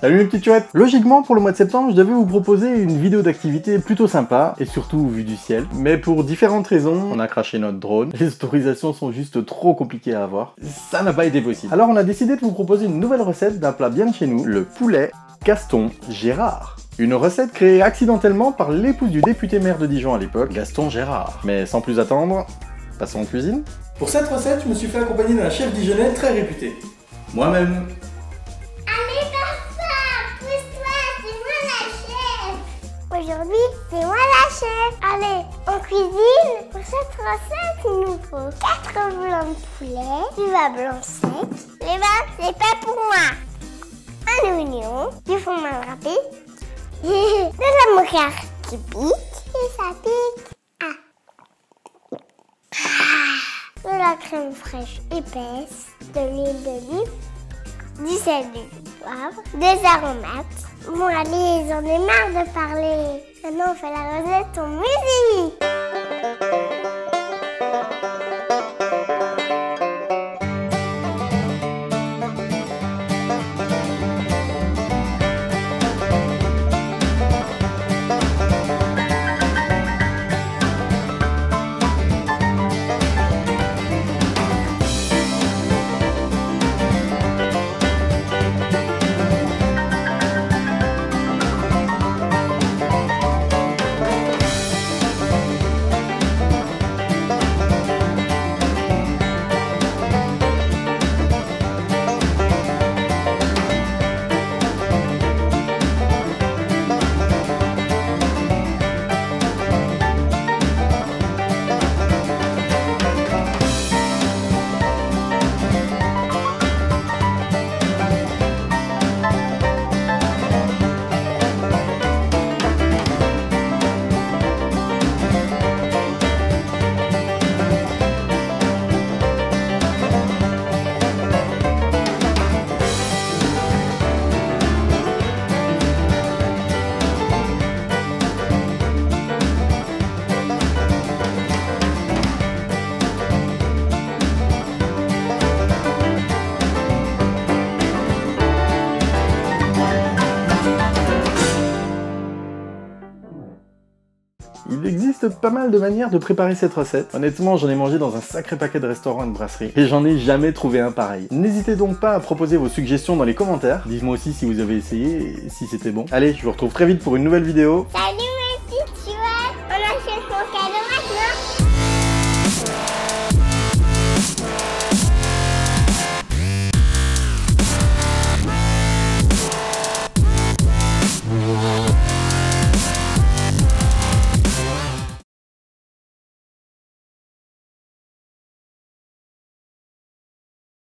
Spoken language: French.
Salut mes petites chouettes. Logiquement, pour le mois de septembre, je devais vous proposer une vidéo d'activité plutôt sympa, et surtout vue du ciel. Mais pour différentes raisons, on a craché notre drone, les autorisations sont juste trop compliquées à avoir. Ça n'a pas été possible. Alors on a décidé de vous proposer une nouvelle recette d'un plat bien de chez nous, le poulet Gaston Gérard. Une recette créée accidentellement par l'épouse du député maire de Dijon à l'époque, Gaston Gérard. Mais sans plus attendre, passons en cuisine. Pour cette recette, je me suis fait accompagner d'un chef dijonnais très réputé. Moi-même. Allez papa, pousse-toi, c'est moi la chef. Aujourd'hui, c'est moi la chef. Allez, on cuisine. Pour cette recette, il nous faut 4 blancs de poulet, du vin blanc sec. Les vins, c'est pas pour moi. Un oignon, du fromage râpé, de la moutarde qui pique, et ça pique. De la crème fraîche épaisse, de l'huile d'olive, du sel, du poivre, des aromates. Bon allez, j'en ai marre de parler. Maintenant on fait la recette en musique. Il existe pas mal de manières de préparer cette recette. Honnêtement, j'en ai mangé dans un sacré paquet de restaurants et de brasseries, et j'en ai jamais trouvé un pareil. N'hésitez donc pas à proposer vos suggestions dans les commentaires. Dites-moi aussi si vous avez essayé et si c'était bon. Allez, je vous retrouve très vite pour une nouvelle vidéo. Salut!